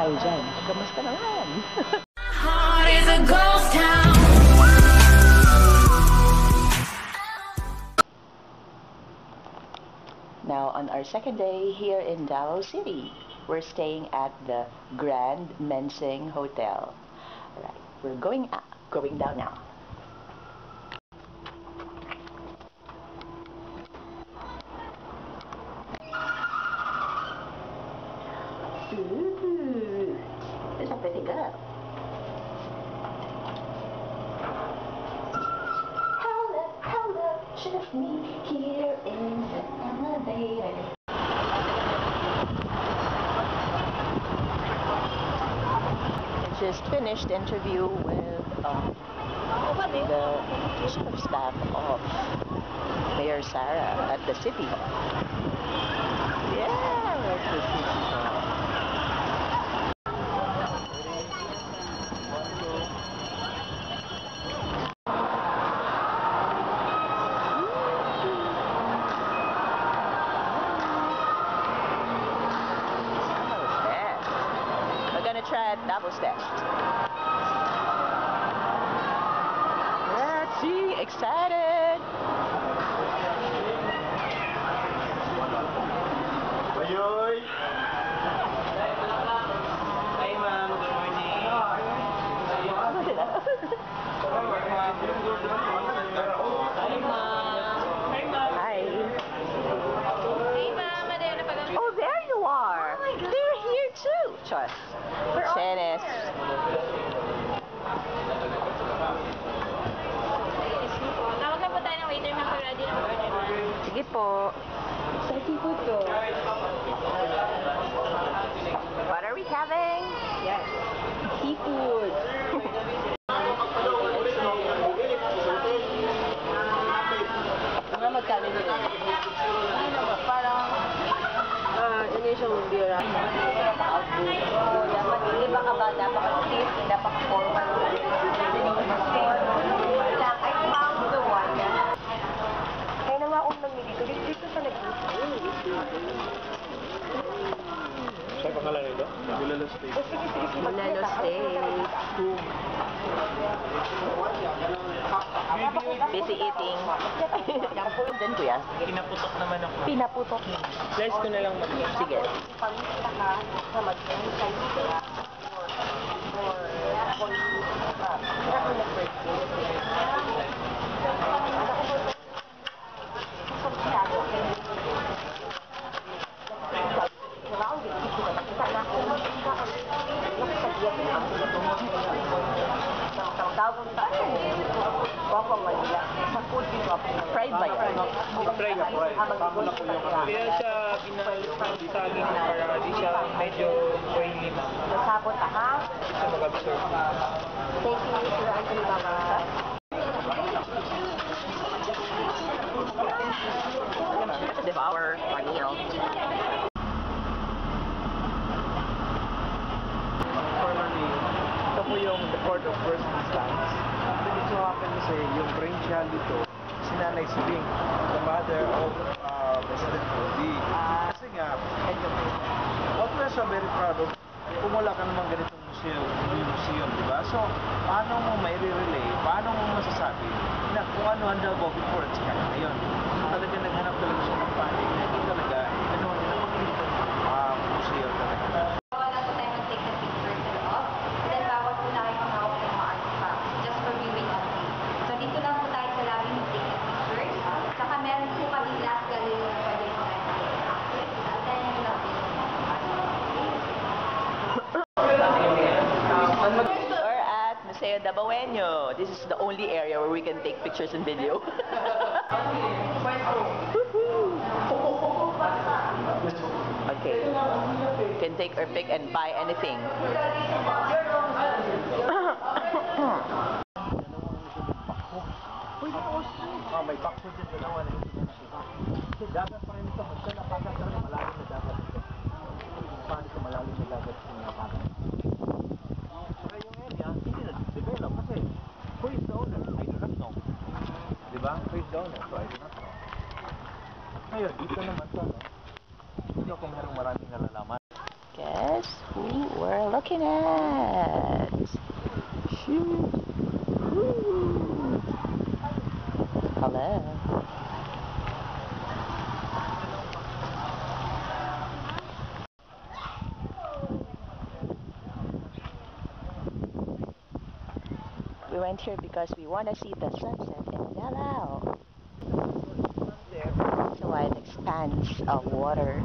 tayo dyan. Kamusta naman? Heart is a ghost town. Now, on our second day here in Davao City, we're staying at the Grand Mensing Hotel. Alright, we're going down now. Ooh, this is a pretty girl. Hold up, just me here in the elevator. I just finished interview with the chief of staff of Mayor Sara at the City Hall. Yeah, we're at the City Hall. Try doubles test. Let's see, excited. Ayoy. Hi ma'am, good morning. Hi. Oh, there you are. They're here too. Chos. Chenes. Tawag na po tayo ng waiter na ready na mag-order. Sige po. Sa seafood to. What are we having? Yes. Seafood. Mga magkalito. Ano naman, parang Indonesian beer. Hindi ba ka ba napaka-stiff, napaka-formal? Ay, found the one. Kaya naman akong namili ko. Dito sa nag-gusto. Siya pangalan nito? Bulalo steak. Bulalo steak. Busy eating. Then kuya. Pinaputok naman ako. Pinaputok. Slice ko na lang mag Sige. Pamilita ka na mag-insay sila Fried ba yan? Fried na fried. Tama na po yung kaya siya pinasaging para di siya medyo oily na. Nasabot ka, ha? Di siya mag-absorb. Thank you, Sir Anthony Baba. Devour our meal. Formally, ito po yung the court of first instance. It so happen kasi yung brainchild dito, si Nanay Sibing, the mother of President Rudy. Kasi nga, what we're so very proud of, kung wala ka naman ganitong museum, di ba? So, paano mo may relay, paano mo masasabi na kung ano handa ko before at saka ngayon? So, talaga naghanap talaga siya ng panig na hindi talaga, ano ang ginapag museum talaga. Bawal lang po tayo mag-take the picture sa loob. Then bawal po tayo pangawak ng mga artifacts. Just for viewing only. So dito lang po tayo sa lobby mag-take the pictures. Saka meron po kami last gallery na pwede po tayo mag-take. At then yung lobby. We're at Museo Dabawenyo. This is the only area where we can take pictures and video. Okay. You can take or pick and buy anything. May bakso din dalawa na hindi na nakita. Kasi dagat pa rin ito. Kasi napagat na malalim na dagat ito. Paano sa malalim na dagat ito napagat? Saka yung area, hindi na-develop kasi who is the owner? I do not know. Diba? Who is the owner? So I do not know. Ngayon, dito naman sa hindi ako merong maraming nalalaman. Guess who we're looking at? Shoot. Woo. Hello. We went here because we want to see the sunset in Davao. It's a wide expanse of water.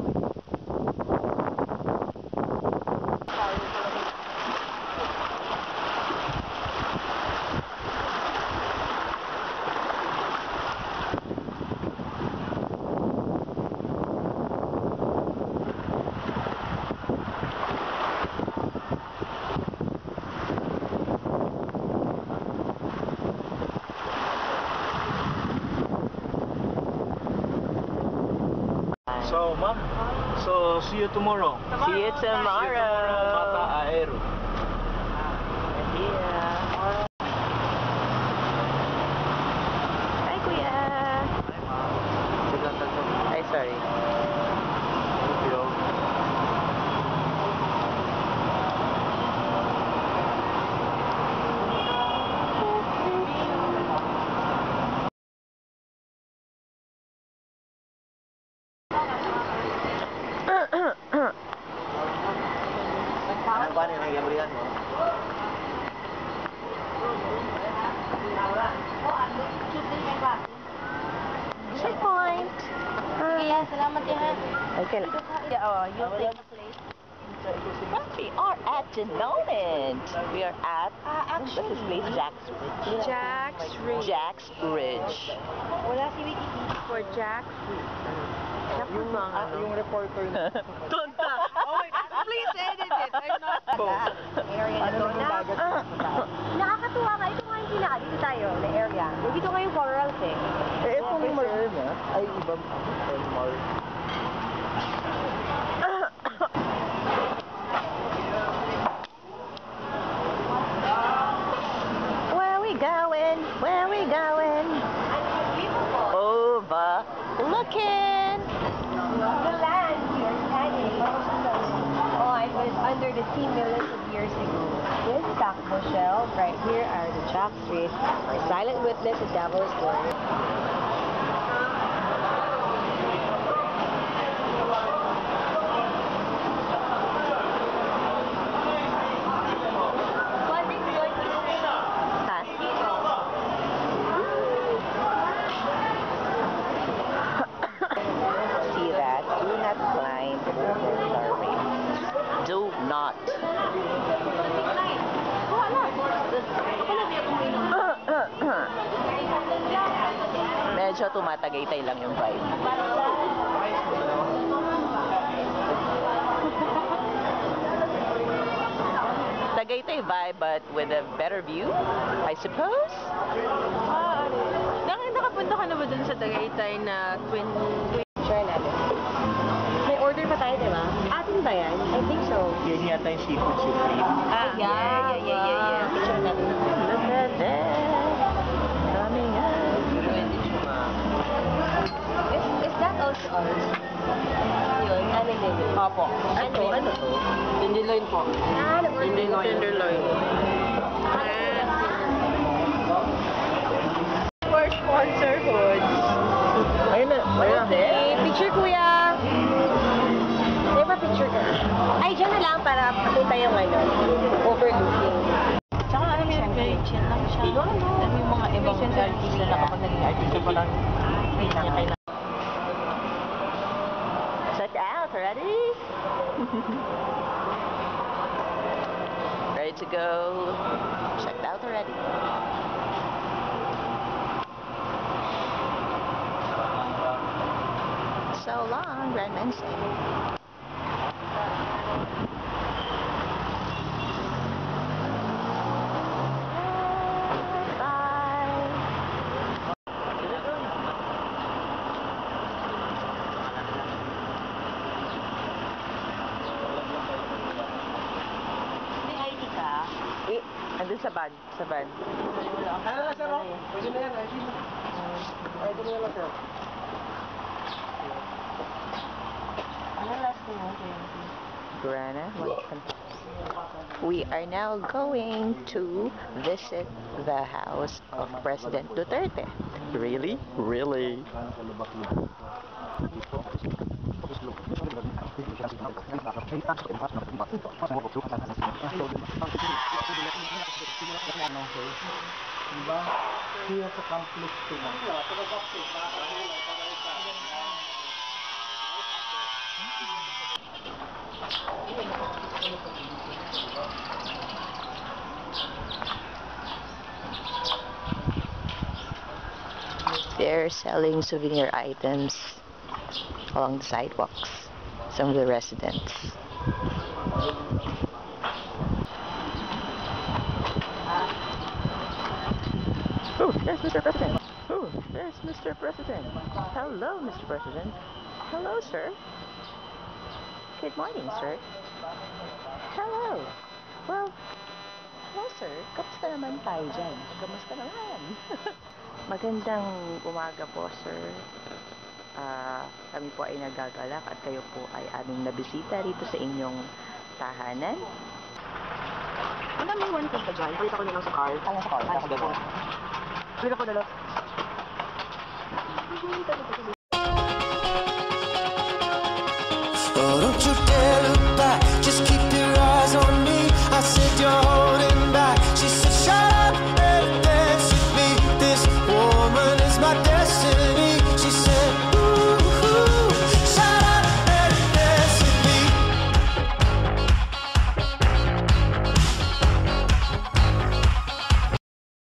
So, ma'am, so see you tomorrow. See you tomorrow. Bata Aero. Yeah. Hi, Kuya. Hi, ma'am. Hi, sorry. Thank you. Ano ba nila gabriyan mo? Checkpoint. Kaya, salamat yan. Okay. Yeah, oh, you'll take the place. We are at Genoment. We are at what's this place? Jack's Ridge. Jack's Ridge. Jack's Ridge. Wala si Wiki for Jack's Ridge. Naku ba ang ano? Yung reporter na. Tonta. Oh my God, please edit it. I'm not... Area na to na. Nakakatuwa nga. Ito nga yung pinaka. Dito tayo, na area. Dito nga yung corals eh. Eh, itong Mar na ay ibang Mar. Where we going? Where we going? Over looking. The land here standing. Oh, I was under the sea millions of years ago. This Takbo shell right here are the Jack's Ridge, our silent witness of Davao story. See that? Do not climb over the rails. Do not. Medyo tumatagaytay lang yung vibe. Tagaytay vibe, but with a better view, I suppose. Nakapunta ka na ba dun sa Tagaytay na twin... Try natin. May order pa tayo, di ba? Atin ba yan? I think so. Yun yata yung seafood supreme. Yeah. Picture natin. Look at that. Coming up. Is that also ours? Yun, ano din yun? Opo. Ano to? Tenderloin po. Ah, nag-order ko. Tenderloin. For sponsorhood. Ayun na. Okay, picture kuya. Di ba picture ka? Ay, dyan na lang para makita yung ano, overlooking. Tsaka alam mo yun, very chill lang siya. Alam mo yung mga ibang artista na kapag naging artista pa lang, hindi niya kailangan. Check out, ready? Ready to go. Checked out already. So long, Grand Mensing. Andun sa van. Sa van. Ano na, sir? Pwede na yan. Ay, ito na lang, sir. Ano last name mo? Rana. We are now going to visit the house of President Duterte. Really? Really? Diba? Kaya sa complex ko lang. They're selling souvenir items along the sidewalks. Some of the residents. Oh, there's Mr. President. Oh, there's Mr. President. Hello, Mr. President. Hello, sir. Good morning, sir. Hello. Well, hello, sir. Kamusta naman tayo dyan? Kamusta naman? Magandang umaga po, sir. Kami po ay nagagalak at kayo po ay aming nabisita rito sa inyong tahanan. Ano may one thing ka dyan? Palit ako na lang sa car. Kaya sa call, Palit ako na lang.